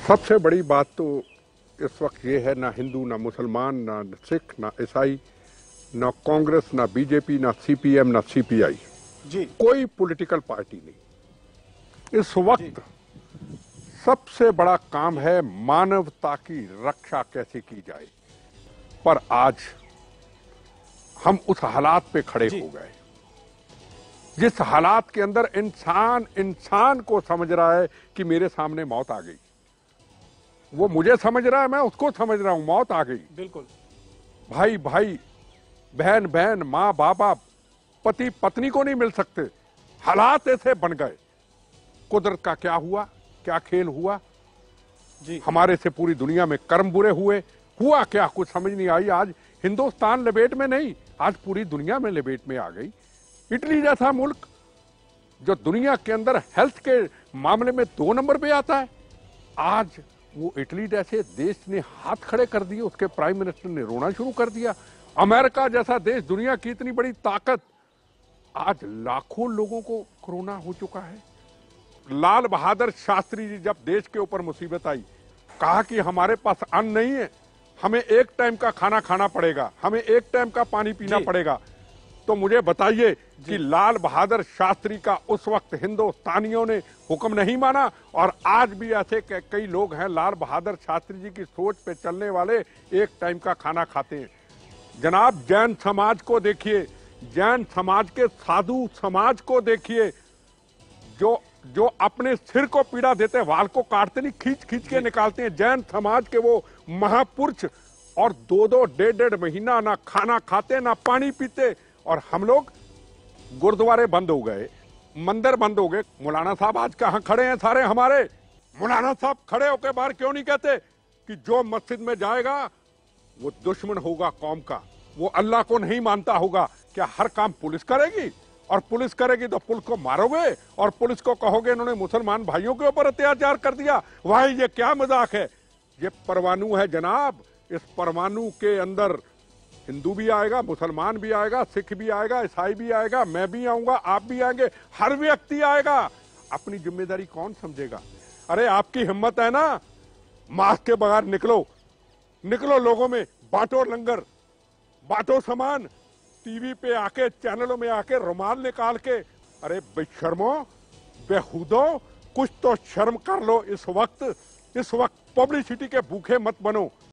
सबसे बड़ी बात तो इस वक्त ये है, ना हिंदू ना मुसलमान ना सिख ना ईसाई ना कांग्रेस ना बीजेपी ना सीपीएम ना सीपीआई, जी कोई पॉलिटिकल पार्टी नहीं। इस वक्त जी सबसे बड़ा काम है मानवता की रक्षा कैसे की जाए। पर आज हम उस हालात पे खड़े जी हो गए जिस हालात के अंदर इंसान इंसान को समझ रहा है कि मेरे सामने मौत आ गई। वो मुझे समझ रहा है, मैं उसको समझ रहा हूं, मौत आ गई। बिल्कुल। भाई भाई, बहन बहन, मां बाबा, पति पत्नी को नहीं मिल सकते। हालात ऐसे बन गए। कुदरत का क्या हुआ, क्या खेल हुआ। जी हमारे से पूरी दुनिया में कर्म बुरे हुए। हुआ क्या, कुछ समझ नहीं आई। आज हिंदुस्तान लपेट में नहीं, आज पूरी दुनिया में लपेट में आ गई। इटली जैसा मुल्क जो दुनिया के अंदर हेल्थ के मामले में 2 नंबर पे आता है, आज वो इटली जैसे देश ने हाथ खड़े कर दिए, उसके प्राइम मिनिस्टर ने रोना शुरू कर दिया। अमेरिका जैसा देश, दुनिया की इतनी बड़ी ताकत, आज लाखों लोगों को कोरोना हो चुका है। लाल बहादुर शास्त्री जी जब देश के ऊपर मुसीबत आई, कहा कि हमारे पास अन्न नहीं है, हमें एक टाइम का खाना खाना पड़ेगा, हमें एक टाइम का पानी पीना पड़ेगा। तो मुझे बताइए कि लाल बहादुर शास्त्री का उस वक्त हिंदुस्तानियों ने हुक्म नहीं माना। और आज भी ऐसे कई लोग हैं लाल बहादुर शास्त्री जी की सोच पे चलने वाले, एक टाइम का खाना खाते हैं। जनाब, जैन समाज को देखिए, जैन समाज के साधु समाज को देखिए, जो जो अपने सिर को पीड़ा देते, वाल को काटते नहीं, खींच खींच के निकालते हैं। जैन समाज के वो महापुरुष, और 2-2 डेढ़ महीना ना खाना खाते ना पानी पीते। और हम लोग, गुरुद्वारे बंद हो गए, मंदिर बंद हो गए। मौलाना साहब आज कहां खड़े हैं सारे हमारे? मौलाना साहब खड़े होकर बाहर क्यों नहीं कहते कि जो मस्जिद में जाएगा वो दुश्मन होगा कौम का, वो अल्लाह को नहीं मानता होगा? क्या हर काम पुलिस करेगी? और पुलिस करेगी तो पुलिस को मारोगे और पुलिस को कहोगे इन्होंने मुसलमान भाइयों के ऊपर अत्याचार कर दिया? भाई ये क्या मजाक है? ये परमाणु है जनाब। इस परमाणु के अंदर हिंदू भी आएगा, मुसलमान भी आएगा, सिख भी आएगा, ईसाई भी आएगा, मैं भी आऊंगा, आप भी आएंगे, हर व्यक्ति आएगा। अपनी जिम्मेदारी कौन समझेगा? अरे आपकी हिम्मत है ना, मास्क के बगैर निकलो, निकलो लोगों में, बांटो लंगर, बांटो सामान, टीवी पे आके, चैनलों में आके रुमाल निकाल के। अरे बेशर्मो, बेहुदो, कुछ तो शर्म कर लो। इस वक्त पब्लिसिटी के भूखे मत बनो।